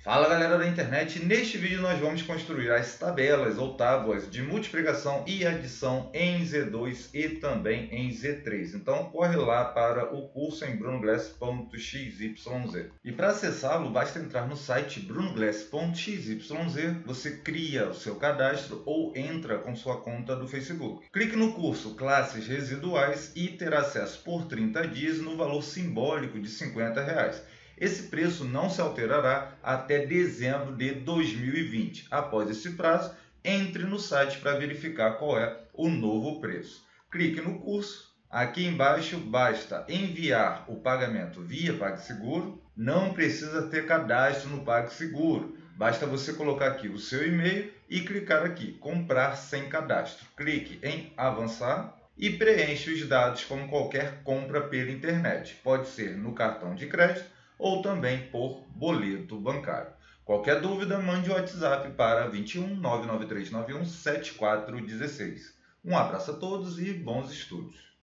Fala galera da internet, neste vídeo nós vamos construir as tabelas ou tábuas de multiplicação e adição em Z2 e também em Z3. Então corre lá para o curso em brunoglass.xyz. E para acessá-lo basta entrar no site brunoglass.xyz, você cria o seu cadastro ou entra com sua conta do Facebook. Clique no curso Classes Residuais e terá acesso por 30 dias no valor simbólico de R$50. Esse preço não se alterará até dezembro de 2020. Após esse prazo, entre no site para verificar qual é o novo preço. Clique no curso. Aqui embaixo basta enviar o pagamento via PagSeguro. Não precisa ter cadastro no PagSeguro. Basta você colocar aqui o seu e-mail e clicar aqui, comprar sem cadastro. Clique em avançar e preencha os dados como qualquer compra pela internet. Pode ser no cartão de crédito ou também por boleto bancário. Qualquer dúvida, mande o WhatsApp para 21 99391 7416. Um abraço a todos e bons estudos!